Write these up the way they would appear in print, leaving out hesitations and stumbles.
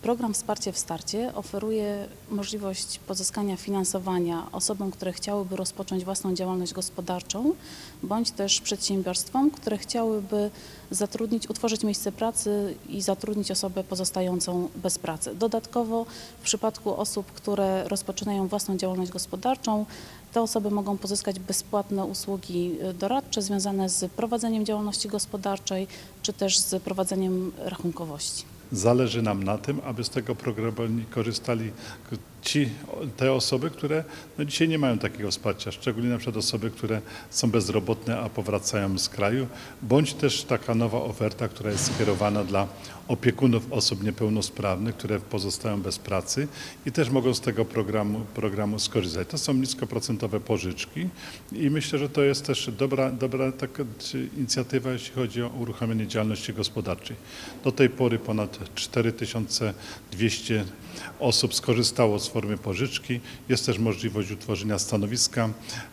Program Wsparcie w starcie oferuje możliwość pozyskania finansowania osobom, które chciałyby rozpocząć własną działalność gospodarczą, bądź też przedsiębiorstwom, które chciałyby utworzyć miejsce pracy i zatrudnić osobę pozostającą bez pracy. Dodatkowo w przypadku osób, które rozpoczynają własną działalność gospodarczą, te osoby mogą pozyskać bezpłatne usługi doradcze związane z prowadzeniem działalności gospodarczej, czy też z prowadzeniem rachunkowości. Zależy nam na tym, aby z tego programu korzystali te osoby, które dzisiaj nie mają takiego wsparcia, szczególnie na przykład osoby, które są bezrobotne, a powracają z kraju, bądź też taka nowa oferta, która jest skierowana dla opiekunów osób niepełnosprawnych, które pozostają bez pracy i też mogą z tego programu skorzystać. To są niskoprocentowe pożyczki i myślę, że to jest też dobra taka inicjatywa, jeśli chodzi o uruchomienie działalności gospodarczej. Do tej pory ponad 4200 osób skorzystało z formy pożyczki. Jest też możliwość utworzenia stanowiska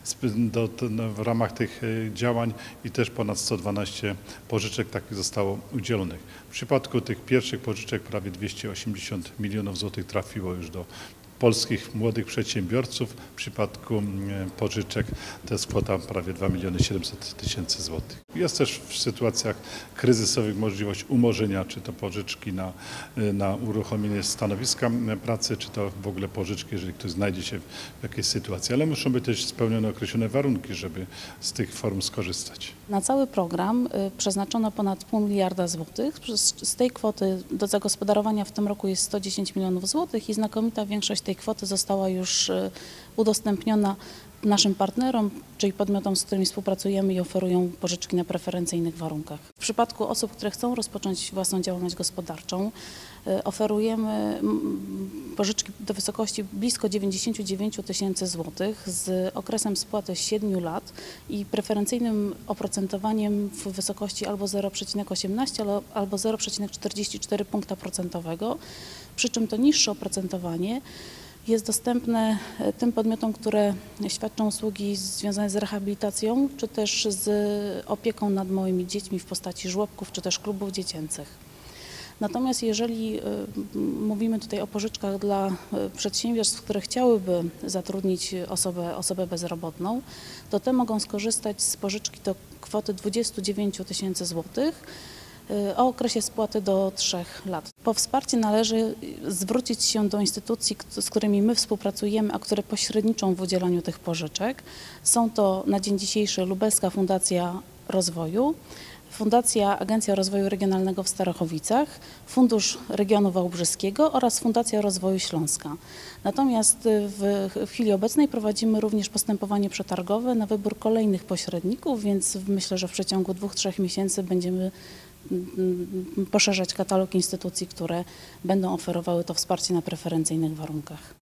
w ramach tych działań i też ponad 112 pożyczek takich zostało udzielonych. W przypadku tych pierwszych pożyczek prawie 280 milionów złotych trafiło już do polskich młodych przedsiębiorców. W przypadku pożyczek to jest kwota prawie 2 700 000 złotych. Jest też w sytuacjach kryzysowych możliwość umorzenia, czy to pożyczki na uruchomienie stanowiska pracy, czy to w ogóle pożyczki, jeżeli ktoś znajdzie się w jakiejś sytuacji. Ale muszą być też spełnione określone warunki, żeby z tych form skorzystać. Na cały program przeznaczono ponad 0,5 miliarda złotych. Z tej kwoty do zagospodarowania w tym roku jest 110 milionów złotych i znakomita większość tej kwoty została już udostępniona naszym partnerom, czyli podmiotom, z którymi współpracujemy i oferują pożyczki na preferencyjnych warunkach. W przypadku osób, które chcą rozpocząć własną działalność gospodarczą, oferujemy pożyczki do wysokości blisko 99 000 złotych z okresem spłaty 7 lat i preferencyjnym oprocentowaniem w wysokości albo 0,18 albo 0,44 punkta procentowego, przy czym to niższe oprocentowanie jest dostępne tym podmiotom, które świadczą usługi związane z rehabilitacją, czy też z opieką nad małymi dziećmi w postaci żłobków, czy też klubów dziecięcych. Natomiast jeżeli mówimy tutaj o pożyczkach dla przedsiębiorstw, które chciałyby zatrudnić osobę bezrobotną, to te mogą skorzystać z pożyczki do kwoty 29 000 złotych o okresie spłaty do 3 lat. Po wsparcie należy zwrócić się do instytucji, z którymi my współpracujemy, a które pośredniczą w udzielaniu tych pożyczek. Są to na dzień dzisiejszy Lubelska Fundacja Rozwoju, Fundacja Agencja Rozwoju Regionalnego w Starachowicach, Fundusz Regionu Wałbrzyskiego oraz Fundacja Rozwoju Śląska. Natomiast w chwili obecnej prowadzimy również postępowanie przetargowe na wybór kolejnych pośredników, więc myślę, że w przeciągu 2–3 miesięcy będziemy poszerzać katalog instytucji, które będą oferowały to wsparcie na preferencyjnych warunkach.